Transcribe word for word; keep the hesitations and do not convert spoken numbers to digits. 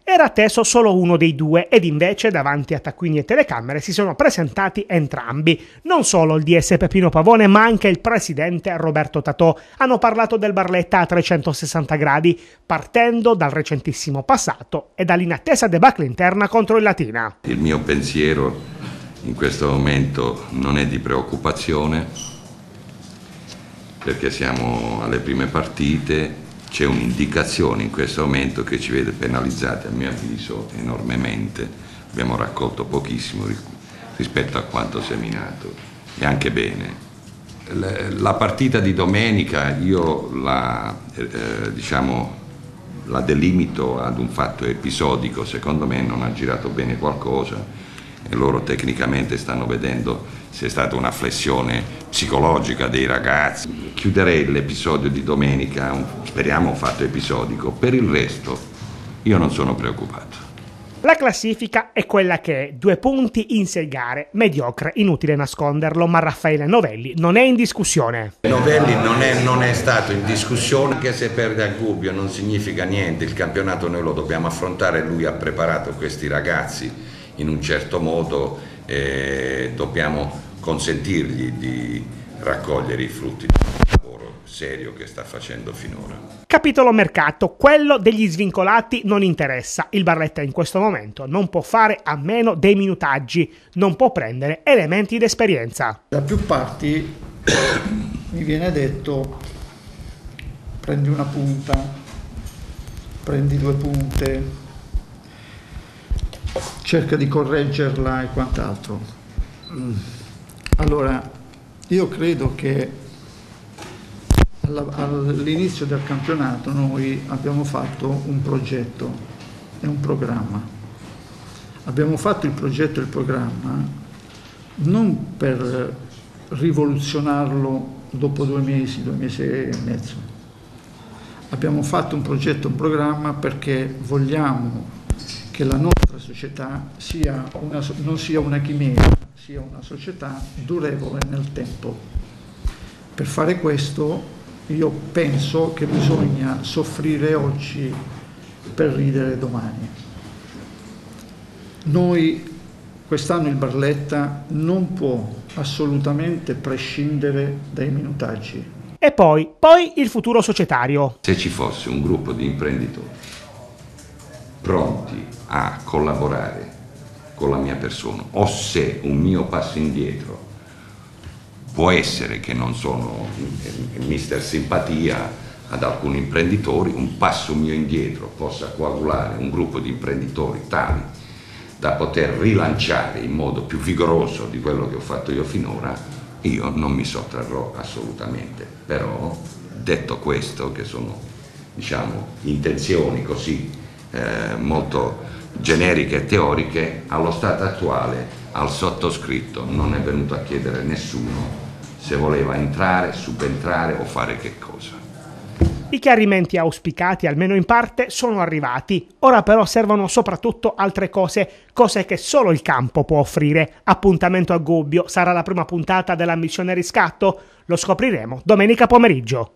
Era atteso solo uno dei due ed invece davanti a taccuini e telecamere si sono presentati entrambi. Non solo il D S Peppino Pavone ma anche il presidente Roberto Totò hanno parlato del Barletta a trecentosessanta gradi, partendo dal recentissimo passato e dall'inattesa debacle interna contro il Latina. Il mio pensiero in questo momento non è di preoccupazione, perché siamo alle prime partite. C'è un'indicazione in questo momento che ci vede penalizzati, a mio avviso, enormemente. Abbiamo raccolto pochissimo rispetto a quanto seminato, e anche bene. La partita di domenica io la, eh, diciamo, la delimito ad un fatto episodico. Secondo me non ha girato bene qualcosa e loro tecnicamente stanno vedendo se è stata una flessione psicologica dei ragazzi. Chiuderei l'episodio di domenica, un, speriamo un fatto episodico. Per il resto io non sono preoccupato. La classifica è quella che è, due punti in sei gare, mediocre, inutile nasconderlo, ma Raffaele Novelli non è in discussione. Novelli non è, non è stato in discussione, anche se perde a Gubbio non significa niente, il campionato noi lo dobbiamo affrontare, lui ha preparato questi ragazzi in un certo modo e dobbiamo consentirgli di raccogliere i frutti del lavoro serio che sta facendo finora. Capitolo mercato, quello degli svincolati non interessa. Il Barletta in questo momento non può fare a meno dei minutaggi, non può prendere elementi d'esperienza. Da più parti mi viene detto: prendi una punta, prendi due punte, cerca di correggerla e quant'altro. Allora, io credo che all'inizio del campionato noi abbiamo fatto un progetto e un programma. Abbiamo fatto il progetto e il programma non per rivoluzionarlo dopo due mesi, due mesi e mezzo. Abbiamo fatto un progetto e un programma perché vogliamo che la nostra società sia una, non sia una chimera, sia una società durevole nel tempo. Per fare questo io penso che bisogna soffrire oggi per ridere domani. Noi, quest'anno il Barletta non può assolutamente prescindere dai minutaggi. E poi, poi il futuro societario. Se ci fosse un gruppo di imprenditori pronti a collaborare con la mia persona, o se un mio passo indietro può essere che non sono mister simpatia ad alcuni imprenditori, un passo mio indietro possa coagulare un gruppo di imprenditori tali da poter rilanciare in modo più vigoroso di quello che ho fatto io finora, io non mi sottrarrò assolutamente. Però, detto questo, che sono, diciamo, intenzioni così eh, molto generiche e teoriche, allo stato attuale al sottoscritto non è venuto a chiedere nessuno se voleva entrare, subentrare o fare che cosa. I chiarimenti auspicati, almeno in parte, sono arrivati. Ora però servono soprattutto altre cose, cose che solo il campo può offrire. Appuntamento a Gubbio, sarà la prima puntata della missione riscatto? Lo scopriremo domenica pomeriggio.